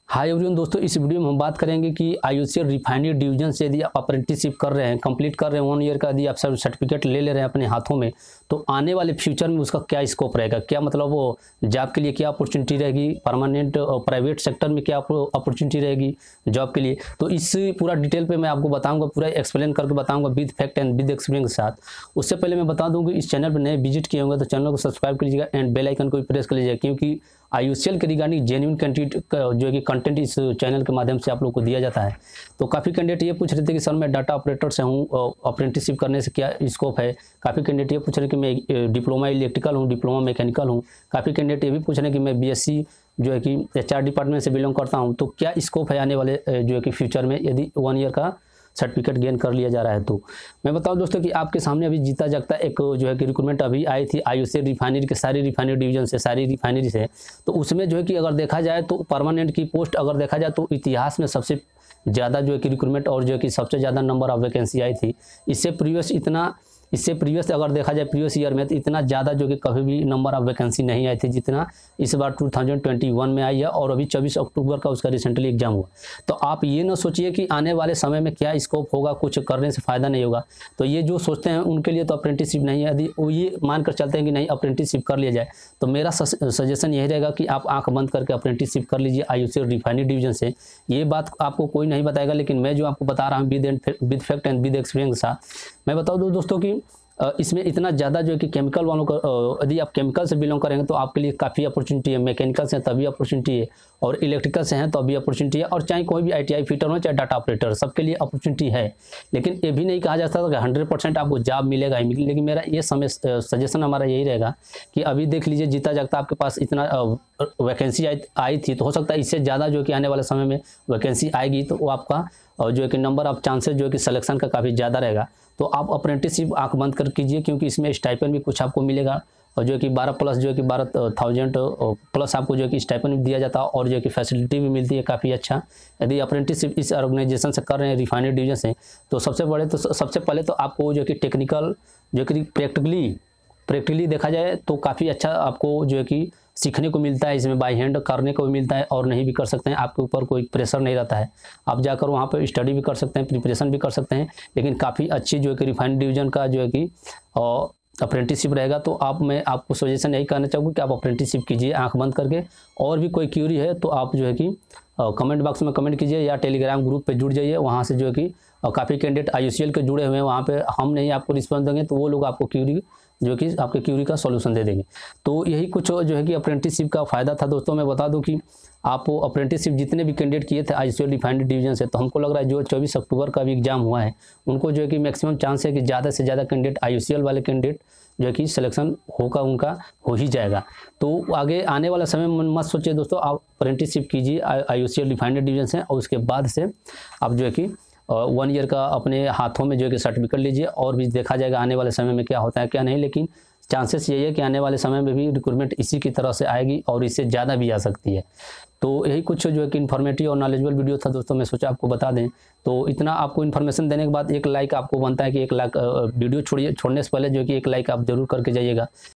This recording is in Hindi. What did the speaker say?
हाय एवरीवन दोस्तों, इस वीडियो में हम बात करेंगे कि आईयूसीएल रिफाइनरी डिवीजन से यदि आप अप्रेंटिसशिप कर रहे हैं, कंप्लीट कर रहे हैं 1 ईयर का, यदि आप सर्टिफिकेट ले रहे हैं अपने हाथों में, तो आने वाले फ्यूचर में उसका क्या स्कोप रहेगा, क्या मतलब वो जॉब के लिए क्या अपॉर्चुनिटी रहेगी, परमानेंट प्राइवेट सेक्टर में क्या अपॉर्चुनिटी रहेगी जॉब के लिए। तो इस पूरा डिटेल पे मैं आपको बताऊंगा, पूरा एक्सप्लेन करके बताऊंगा with fact and with experience के साथ। उससे पहले मैं बता दूँ कि इस चैनल पर नए विजिट किए होंगे तो चैनल को सब्सक्राइब कीजिएगा एंड बेल आइकन को भी प्रेस कर लीजिएगा, क्योंकि आईयूसीएल के रिगार्डिंग जेन्युइन कंटेंट जो कि कंटेंट इस चैनल के माध्यम से आप लोग को दिया जाता है। तो काफ़ी कैंडिडेट ये पूछ रहे थे कि सर मैं डाटा ऑपरेटर से हूँ, अप्रेंटिसशिप करने से क्या स्कोप है। काफ़ी कैंडिडेट ये पूछ रहे हैं कि मैं डिप्लोमा इलेक्ट्रिकल हूँ, डिप्लोमा मैकेनिकल हूँ। काफ़ी कैंडिडेट ये भी पूछ रहे हैं कि मैं बीएससी जो है कि एचआर डिपार्टमेंट से बिलोंग करता हूँ, तो क्या स्कोप है आने वाले जो है कि फ्यूचर में यदि 1 ईयर का सर्टिफिकेट गेन कर लिया जा रहा है। तो मैं बताऊं दोस्तों कि आपके सामने अभी जीता जागता एक जो है कि रिक्रूटमेंट अभी आई थी आईयूसीएल रिफाइनरी के सारी रिफाइनरी डिवीजन से, सारी रिफाइनरी से। तो उसमें जो है कि अगर देखा जाए तो परमानेंट की पोस्ट अगर देखा जाए तो इतिहास में सबसे ज़्यादा जो है कि रिक्रूटमेंट और जो है कि सबसे ज़्यादा नंबर ऑफ वैकेंसी आई थी। इससे प्रीवियस अगर देखा जाए प्रीवियस ईयर में तो इतना ज़्यादा जो कि कभी भी नंबर ऑफ वैकेंसी नहीं आई थी जितना इस बार 2021 में आई है। और अभी 24 अक्टूबर का उसका रिसेंटली एग्जाम हुआ। तो आप ये ना सोचिए कि आने वाले समय में क्या स्कोप होगा, कुछ करने से फ़ायदा नहीं होगा। तो ये जो सोचते हैं उनके लिए तो अप्रेंटिसशिप नहीं है। यदि वो ये मानकर चलते हैं कि नहीं अप्रेंटिसशिप कर लिया जाए, तो मेरा सजेशन यही रहेगा कि आप आँख बंद करके अप्रेंटिसशिप कर लीजिए आईयूसीएल रिफाइनरी डिवीजन से। ये बात आपको कोई नहीं बताएगा, लेकिन मैं जो आपको बता रहा हूँ with fact and with experience के साथ। मैं बता दूँ दोस्तों कि इसमें इतना ज़्यादा जो है कि केमिकल वालों का, यदि आप केमिकल से बिलोंग करेंगे तो आपके लिए काफ़ी अपॉर्चुनिटी है। मैकेनिकल से तभी अपॉर्चुनिटी है, और इलेक्ट्रिकल से हैं तो अभी अपॉर्चुनिटी है, और चाहे कोई भी आईटीआई फिटर हो चाहे डाटा ऑपरेटर, सबके लिए अपॉर्चुनिटी है। लेकिन ये भी नहीं कहा जा सकता कि 100% आपको जॉब मिलेगा ही मिलेगा। लेकिन मेरा ये सजेशन हमारा यही रहेगा कि अभी देख लीजिए जीता जागता आपके पास इतना वैकेंसी आई थी, तो हो सकता है इससे ज़्यादा जो कि आने वाले समय में वैकेंसी आएगी, तो वो आपका और जो है कि नंबर ऑफ चांसेस जो है कि सिलेक्शन का काफ़ी ज़्यादा रहेगा। तो आप अप्रेंटिसशिप आंख बंद कर कीजिए, क्योंकि इसमें स्टाइपेंड भी कुछ आपको मिलेगा, और जो है कि 12 प्लस जो है कि 12,000 प्लस आपको जो है कि स्टाइपेंड भी दिया जाता है, और जो है कि फैसिलिटी भी मिलती है काफ़ी अच्छा। यदि अप्रेंटिसशिप इस ऑर्गेनाइजेशन से कर रहे हैं रिफाइनरी डिवीजन से, तो सबसे पहले तो आपको जो है कि टेक्निकल जो कि प्रैक्टिकली देखा जाए तो काफ़ी अच्छा आपको जो है कि सीखने को मिलता है। इसमें बाय हैंड करने को भी मिलता है, और नहीं भी कर सकते हैं, आपके ऊपर कोई प्रेशर नहीं रहता है। आप जाकर वहाँ पर स्टडी भी कर सकते हैं, प्रिपरेशन भी कर सकते हैं। लेकिन काफ़ी अच्छी जो है कि रिफाइनरी डिवीजन का जो है कि अप्रेंटिसशिप रहेगा। तो मैं आपको सजेशन यही करना चाहूँगा कि आप अप्रेंटिसशिप कीजिए आंख बंद करके। और भी कोई क्यूरी है तो आप जो है कि कमेंट बॉक्स में कमेंट कीजिए, या टेलीग्राम ग्रुप पे जुड़ जाइए। वहाँ से जो है कि काफ़ी कैंडिडेट आईयूसीएल के जुड़े हुए हैं, वहाँ पे हम नहीं आपको रिस्पॉन्स देंगे, तो वो लोग आपको क्यूरी जो कि आपके क्यूरी का सॉल्यूशन दे देंगे। तो यही कुछ जो है कि अप्रेंटिसशिप का फ़ायदा था दोस्तों। मैं बता दूं कि आप अप्रेंटिसशिप जितने भी कैंडिडेट किए थे आईयूसीएल रिफाइनरी डिवीजन से, तो हमको लग रहा है जो 24 अक्टूबर का भी एग्जाम हुआ है, उनको जो है कि मैक्सिमम चांस है कि ज़्यादा से ज़्यादा कैंडिडेट आईयूसीएल वाले कैंडिडेट जो है कि सिलेक्शन होगा, उनका हो ही जाएगा। तो आगे आने वाला समय में मत सोचिए दोस्तों, आप अप्रेंटिसशिप कीजिए आईयूसीएल रिफाइनरी डिवीजन से, और उसके बाद से आप जो है कि 1 ईयर का अपने हाथों में जो है कि सर्टिफिकेट लीजिए। और भी देखा जाएगा आने वाले समय में क्या होता है क्या नहीं, लेकिन चांसेस यही है कि आने वाले समय में भी रिक्रूटमेंट इसी की तरह से आएगी, और इससे ज़्यादा भी आ सकती है। तो यही कुछ जो है कि इन्फॉर्मेटिव और नॉलेजेबल वीडियो था दोस्तों, मैं सोचा आपको बता दें। तो इतना आपको इन्फॉर्मेशन देने के बाद एक लाइक आपको बनता है कि 1 लाख वीडियो छोड़ने से पहले जो है कि 1 लाइक आप जरूर करके जाइएगा,